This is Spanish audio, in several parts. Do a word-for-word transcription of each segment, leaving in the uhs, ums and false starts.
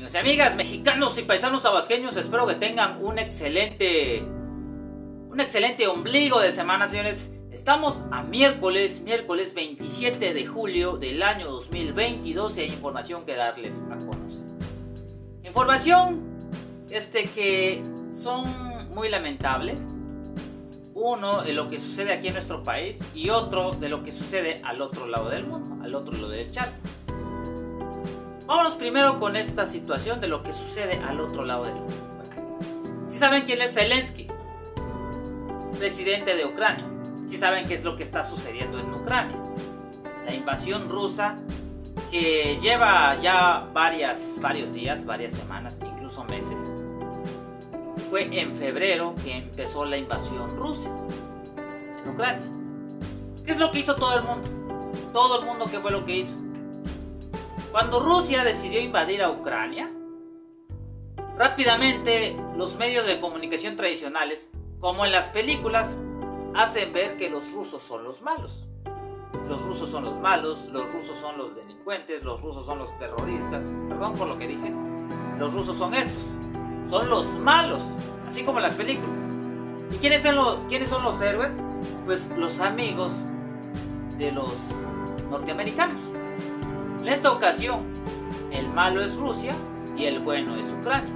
Amigos y amigas, mexicanos y paisanos tabasqueños, espero que tengan un excelente Un excelente ombligo de semana, señores. Estamos a miércoles, miércoles veintisiete de julio del año dos mil veintidós y hay información que darles a conocer. Información este, que son muy lamentables. Uno de lo que sucede aquí en nuestro país y otro de lo que sucede al otro lado del mundo, al otro lado del chat. Vámonos primero con esta situación de lo que sucede al otro lado del mundo. Bueno, ¿sí saben quién es Zelensky? Presidente de Ucrania. ¿Sí saben qué es lo que está sucediendo en Ucrania? La invasión rusa que lleva ya varias, varios días, varias semanas, incluso meses. Fue en febrero que empezó la invasión rusa en Ucrania. ¿Qué es lo que hizo todo el mundo? Todo el mundo, ¿qué fue lo que hizo? Cuando Rusia decidió invadir a Ucrania, rápidamente los medios de comunicación tradicionales, como en las películas, hacen ver que los rusos son los malos. Los rusos son los malos, los rusos son los delincuentes, los rusos son los terroristas. Perdón por lo que dije. Los rusos son estos. Son los malos, así como en las películas. ¿Y quiénes son los, quiénes son los héroes? Pues los amigos de los norteamericanos. En esta ocasión, el malo es Rusia y el bueno es Ucrania.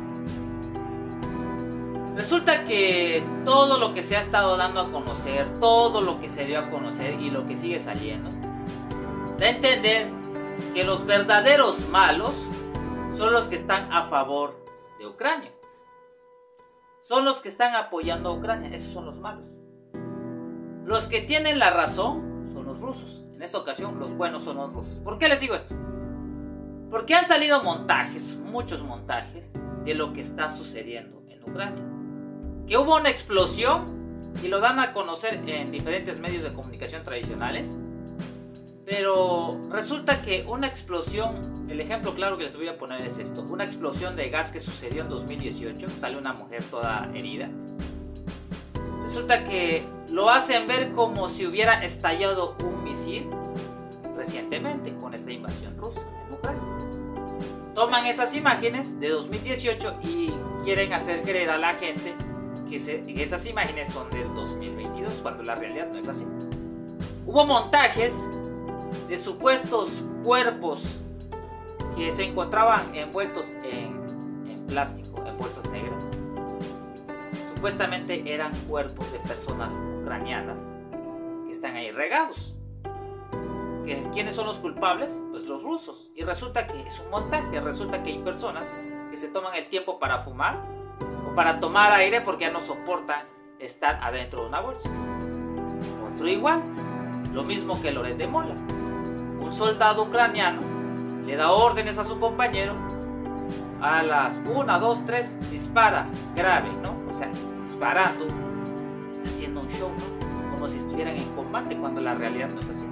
Resulta que todo lo que se ha estado dando a conocer, todo lo que se dio a conocer y lo que sigue saliendo, da a entender que los verdaderos malos son los que están a favor de Ucrania. Son los que están apoyando a Ucrania, esos son los malos. Los que tienen la razón son los rusos. En esta ocasión, los buenos son los rusos. ¿Por qué les digo esto? Porque han salido montajes, muchos montajes, de lo que está sucediendo en Ucrania. Que hubo una explosión y lo dan a conocer en diferentes medios de comunicación tradicionales, pero resulta que una explosión, el ejemplo claro que les voy a poner es esto, una explosión de gas que sucedió en dos mil dieciocho, sale una mujer toda herida. Resulta que lo hacen ver como si hubiera estallado un misil recientemente con esta invasión rusa en Ucrania. Toman esas imágenes de dos mil dieciocho y quieren hacer creer a la gente que esas imágenes son del dos mil veintidós, cuando la realidad no es así. Hubo montajes de supuestos cuerpos que se encontraban envueltos en, en plástico, en bolsas negras. Supuestamente eran cuerpos de personas ucranianas que están ahí regados. ¿Quiénes son los culpables? Pues los rusos. Y resulta que es un montaje, resulta que hay personas que se toman el tiempo para fumar para tomar aire porque ya no soportan estar adentro de una bolsa. Otro igual, lo mismo que Loret de Mola. Un soldado ucraniano le da órdenes a su compañero a las una, dos, tres, dispara, grave, ¿no? O sea, disparando, haciendo un show, ¿no? Como si estuvieran en combate cuando la realidad no es así.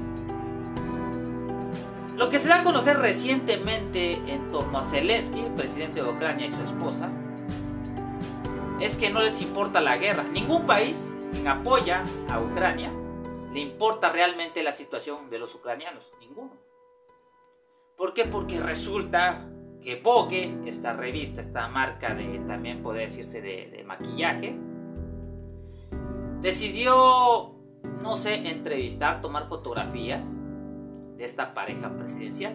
Lo que se da a conocer recientemente en torno a Zelensky, presidente de Ucrania, y su esposa, es que no les importa la guerra. Ningún país que apoya a Ucrania le importa realmente la situación de los ucranianos. Ninguno. ¿Por qué? Porque resulta que Vogue, esta revista, esta marca de, también puede decirse de, de maquillaje, decidió, no sé, entrevistar, tomar fotografías de esta pareja presidencial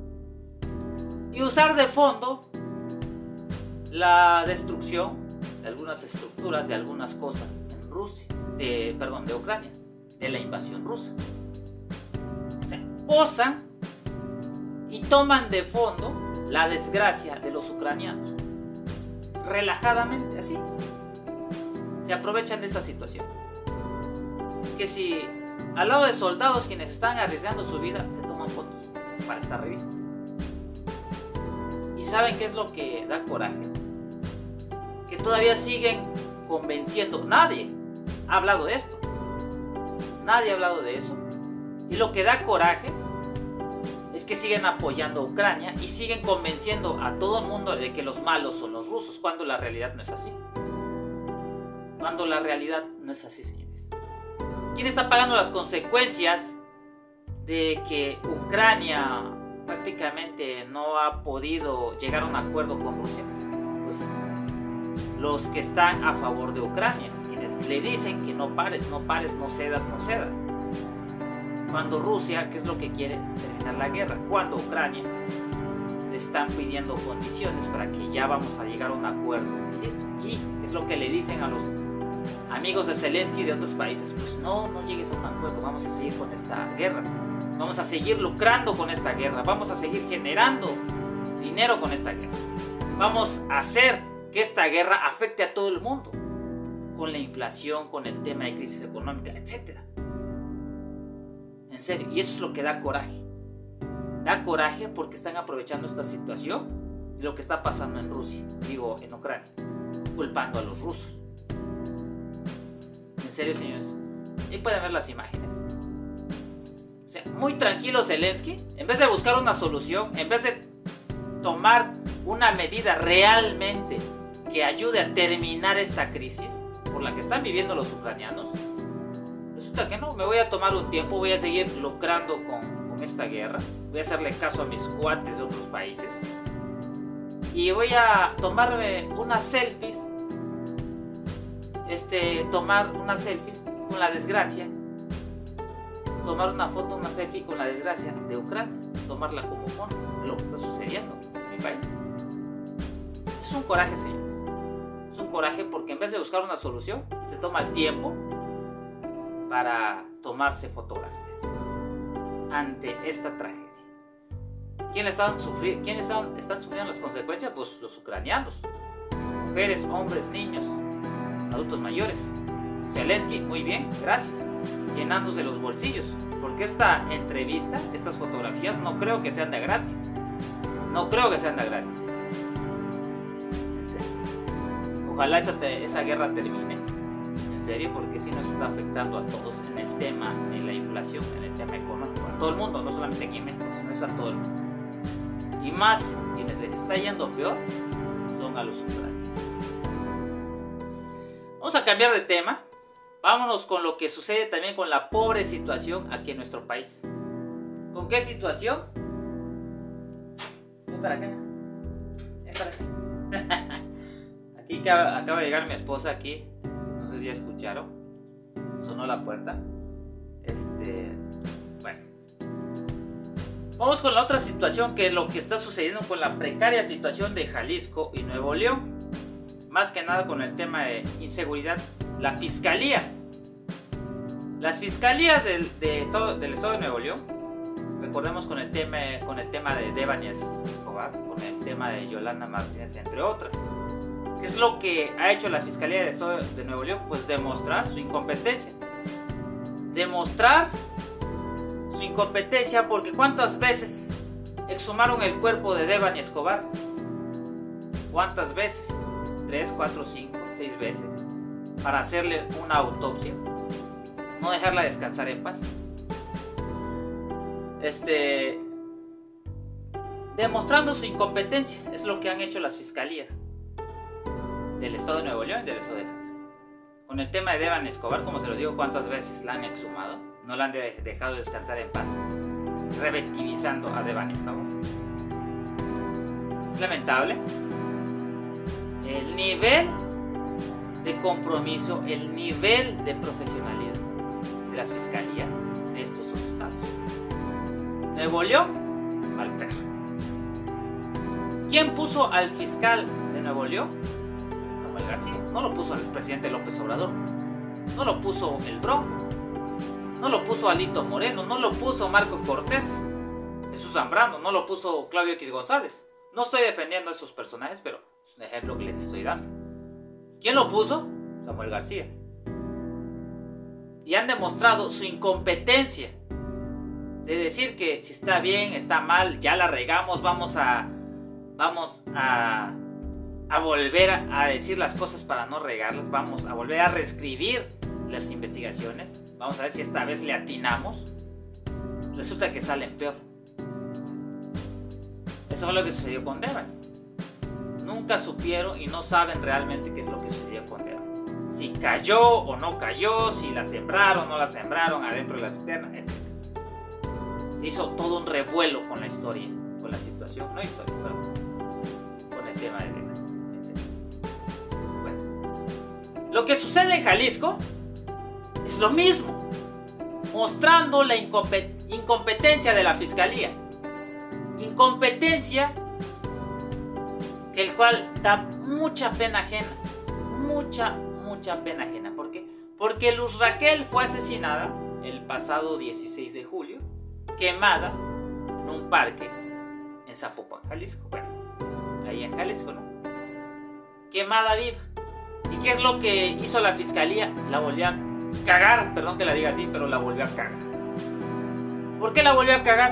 y usar de fondo la destrucción de algunas estructuras, de algunas cosas en Rusia, de, perdón, de Ucrania, de la invasión rusa. O sea, posan y toman de fondo la desgracia de los ucranianos, relajadamente, así. Se aprovechan de esa situación. Que si al lado de soldados quienes están arriesgando su vida, se toman fotos para esta revista. ¿Y saben qué es lo que da coraje? Que todavía siguen convenciendo. Nadie ha hablado de esto. Nadie ha hablado de eso. Y lo que da coraje es que siguen apoyando a Ucrania y siguen convenciendo a todo el mundo de que los malos son los rusos, cuando la realidad no es así. Cuando la realidad no es así, señores. ¿Quién está pagando las consecuencias de que Ucrania prácticamente no ha podido llegar a un acuerdo con Rusia? Pues los que están a favor de Ucrania, quienes le dicen que no pares, no pares, no cedas, no cedas. Cuando Rusia, ¿qué es lo que quiere? Terminar la guerra. Cuando Ucrania le están pidiendo condiciones para que ya vamos a llegar a un acuerdo y listo. ¿Y qué es lo que le dicen a los amigos de Zelensky de otros países? Pues no, no llegues a un acuerdo, vamos a seguir con esta guerra. Vamos a seguir lucrando con esta guerra, vamos a seguir generando dinero con esta guerra. Vamos a hacer que esta guerra afecte a todo el mundo, con la inflación, con el tema de crisis económica, etcétera. En serio, y eso es lo que da coraje. Da coraje porque están aprovechando esta situación de lo que está pasando en Rusia, digo en Ucrania, culpando a los rusos. En serio, señores, ahí pueden ver las imágenes. O sea, muy tranquilo Zelensky, en vez de buscar una solución, en vez de tomar una medida realmente que ayude a terminar esta crisis por la que están viviendo los ucranianos, resulta que no, me voy a tomar un tiempo, voy a seguir lucrando con, con esta guerra, voy a hacerle caso a mis cuates de otros países y voy a tomarme unas selfies, este, tomar unas selfies con la desgracia, tomar una foto, una selfie con la desgracia de Ucrania, tomarla como mono de lo que está sucediendo en mi país. Es un coraje, señores. Es un coraje porque en vez de buscar una solución, se toma el tiempo para tomarse fotografías ante esta tragedia. ¿Quiénes están, sufri ¿Quiénes están, están sufriendo las consecuencias? Pues los ucranianos. Mujeres, hombres, niños, adultos mayores. Zelensky, muy bien, gracias. Llenándose los bolsillos. Porque esta entrevista, estas fotografías, no creo que sean de gratis. No creo que sean de gratis. En serio. Ojalá esa, te, esa guerra termine. En serio, porque sí nos está afectando a todos en el tema de la inflación, en el tema económico. A todo el mundo, no solamente aquí en México, sino es a todo el mundo. Y más, quienes les está yendo peor, son a los ucranianos. Vamos a cambiar de tema. Vámonos con lo que sucede también con la pobre situación aquí en nuestro país. ¿Con qué situación? Ven para acá. Ven para acá. Aquí acaba, acaba de llegar mi esposa aquí. Este, no sé si ya escucharon. Sonó la puerta. Este. Bueno. Vamos con la otra situación, que es lo que está sucediendo con la precaria situación de Jalisco y Nuevo León. Más que nada con el tema de inseguridad. La fiscalía. Las fiscalías del, de estado, del estado de Nuevo León, recordemos con el tema, con el tema de Devani Escobar, con el tema de Yolanda Martínez, entre otras. ¿Qué es lo que ha hecho la fiscalía del estado de Nuevo León? Pues demostrar su incompetencia. Demostrar su incompetencia, porque ¿cuántas veces exhumaron el cuerpo de Devani Escobar? ¿Cuántas veces? Tres, cuatro, cinco, seis veces. Para hacerle una autopsia, no dejarla descansar en paz. Este, demostrando su incompetencia, es lo que han hecho las fiscalías del estado de Nuevo León y del estado de Jalisco. Con el tema de Devani Escobar, como se lo digo, cuántas veces la han exhumado, no la han de dejado descansar en paz, revictimizando a Devani Escobar. Es lamentable el nivel de compromiso, el nivel de profesionalidad de las fiscalías de estos dos estados. Nuevo León, al perro. ¿Quién puso al fiscal de Nuevo León? Samuel García. No lo puso el presidente López Obrador, no lo puso el Bronco, no lo puso Alito Moreno, no lo puso Marco Cortés, Jesús Zambrano, no lo puso Claudio X González. No estoy defendiendo a esos personajes, pero es un ejemplo que les estoy dando. ¿Quién lo puso? Samuel García. Y han demostrado su incompetencia de decir que si está bien, está mal, ya la regamos, vamos a vamos a, a volver a, a decir las cosas para no regarlas, vamos a volver a reescribir las investigaciones, vamos a ver si esta vez le atinamos. Resulta que salen peor. Eso fue lo que sucedió con Devani. Nunca supieron y no saben realmente qué es lo que sucedió con Devani. Si cayó o no cayó, si la sembraron o no la sembraron adentro de la cisterna, etcétera. se hizo todo un revuelo con la historia, con la situación, no historia, perdón, con el tema de Deva. Bueno, lo que sucede en Jalisco es lo mismo, mostrando la incompetencia de la fiscalía, incompetencia que el cual da mucha pena ajena, mucha, mucha pena ajena. ¿Por qué? Porque Luz Raquel fue asesinada el pasado dieciséis de julio, quemada en un parque en Zapopan, Jalisco. Bueno, ahí en Jalisco, ¿no? Quemada viva. ¿Y qué es lo que hizo la fiscalía? La volvió a cagar, perdón que la diga así, pero la volvió a cagar. ¿Por qué la volvió a cagar?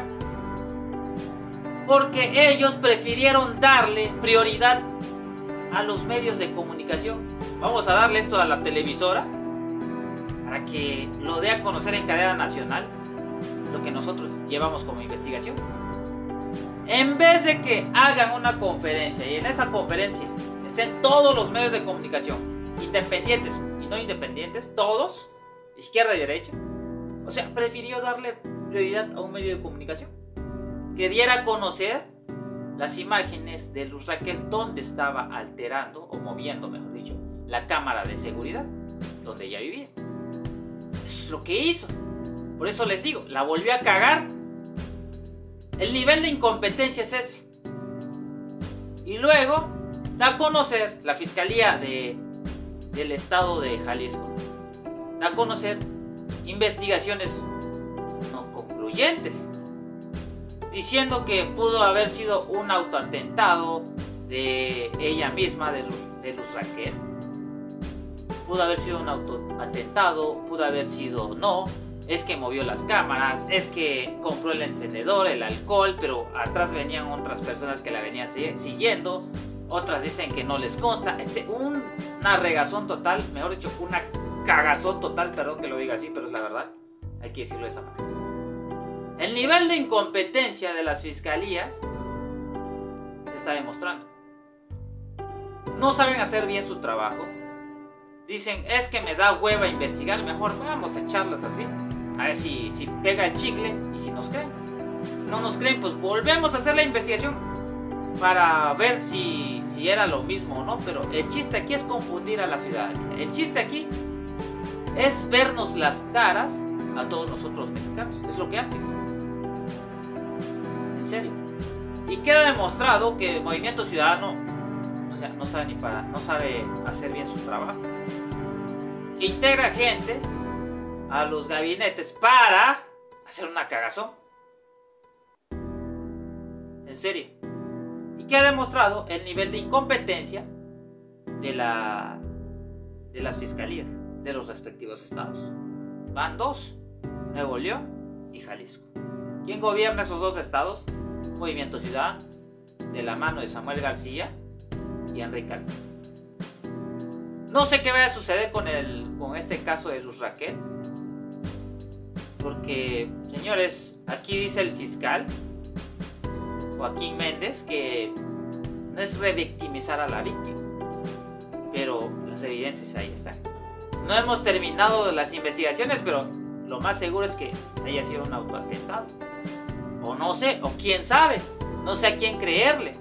Porque ellos prefirieron darle prioridad a los medios de comunicación. Vamos a darle esto a la televisora para que lo dé a conocer en cadena nacional lo que nosotros llevamos como investigación. En vez de que hagan una conferencia y en esa conferencia estén todos los medios de comunicación, independientes y no independientes, todos, izquierda y derecha, o sea, prefirió darle prioridad a un medio de comunicación que diera a conocer las imágenes de Luz Raquel donde estaba alterando o moviendo, mejor dicho, la cámara de seguridad donde ella vivía. Eso es lo que hizo. Por eso les digo, la volvió a cagar. El nivel de incompetencia es ese. Y luego da a conocer la Fiscalía de, del Estado de Jalisco, da a conocer investigaciones no concluyentes, diciendo que pudo haber sido un autoatentado de ella misma, de Luz, de Luz Raquel. Pudo haber sido un autoatentado, pudo haber sido no. Es que movió las cámaras, es que compró el encendedor, el alcohol, pero atrás venían otras personas que la venían siguiendo. Otras dicen que no les consta. Una regazón total, mejor dicho, una cagazón total, perdón que lo diga así, pero es la verdad. Hay que decirlo de esa manera. El nivel de incompetencia de las fiscalías se está demostrando. No saben hacer bien su trabajo. Dicen, es que me da hueva investigar, mejor vamos a echarlas así. A ver si, si pega el chicle y si nos creen. No nos creen, pues volvemos a hacer la investigación para ver si, si era lo mismo o no. Pero el chiste aquí es confundir a la ciudadanía. El chiste aquí es vernos las caras a todos nosotros mexicanos. Es lo que hacen. En serio. Y queda demostrado que el Movimiento Ciudadano, o sea, no sabe ni para, no sabe hacer bien su trabajo. Que integra gente a los gabinetes para hacer una cagazón. En serio. Y que ha demostrado el nivel de incompetencia de la de las fiscalías de los respectivos estados. Van dos: Nuevo León y Jalisco. ¿Quién gobierna esos dos estados? Movimiento Ciudadano, de la mano de Samuel García y Enrique Alfaro. No sé qué va a suceder con, el, con este caso de Luz Raquel. Porque, señores, aquí dice el fiscal Joaquín Méndez que no es revictimizar a la víctima. Pero las evidencias ahí están. No hemos terminado las investigaciones, pero lo más seguro es que haya sido un autoatentado. O no sé, o quién sabe. No sé a quién creerle.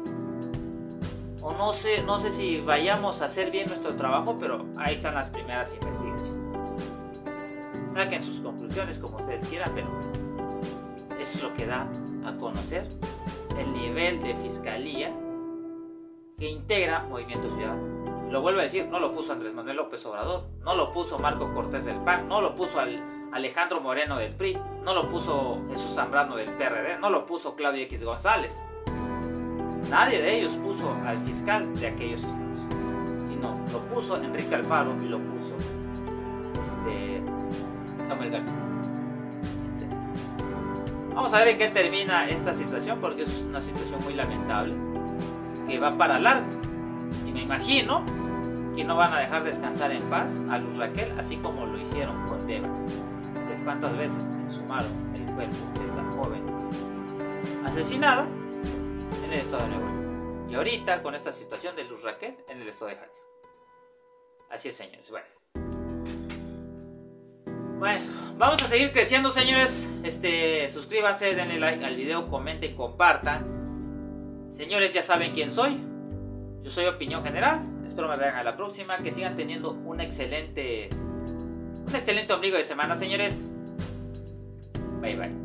O no sé, no sé si vayamos a hacer bien nuestro trabajo, pero ahí están las primeras investigaciones. Saquen sus conclusiones como ustedes quieran, pero eso es lo que da a conocer el nivel de fiscalía que integra Movimiento Ciudadano. Lo vuelvo a decir, no lo puso Andrés Manuel López Obrador, no lo puso Marco Cortés del P A N, no lo puso al Alejandro Moreno del P R I, no lo puso Jesús Zambrano del P R D, no lo puso Claudio X González. Nadie de ellos puso al fiscal de aquellos estados, sino lo puso Enrique Alfaro y lo puso este, Samuel García. En serio. Vamos a ver en qué termina esta situación, porque es una situación muy lamentable que va para largo. Y me imagino que no van a dejar descansar en paz a Luz Raquel, así como lo hicieron con Deva. Porque cuántas veces exhumaron el cuerpo de esta joven asesinada en el estado de Nuevo León. Y ahorita con esta situación de Luz Raquel en el estado de Jalisco. Así es, señores. Bueno. Bueno, vamos a seguir creciendo, señores. Este, suscríbanse, denle like al video, comenten, compartan. Señores, ya saben quién soy. Yo soy Opinión General. Espero me vean a la próxima. Que sigan teniendo un excelente, un excelente ombligo de semana, señores. Bye bye.